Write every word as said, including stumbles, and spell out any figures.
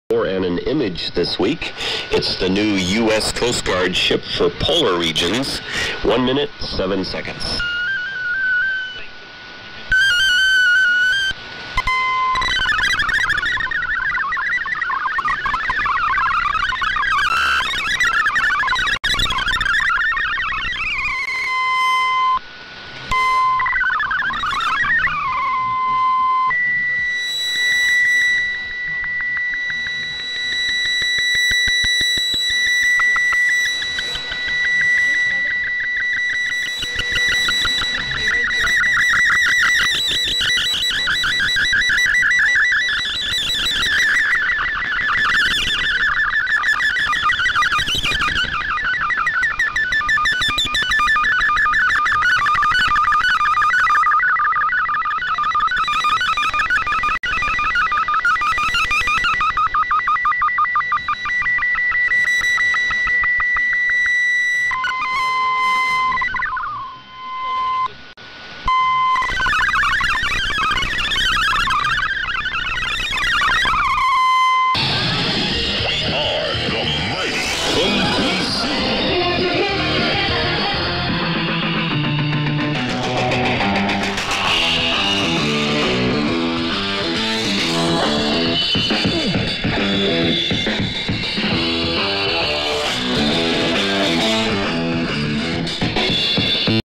And an image this week. It's the new U S Coast Guard ship for polar regions. One minute, seven seconds.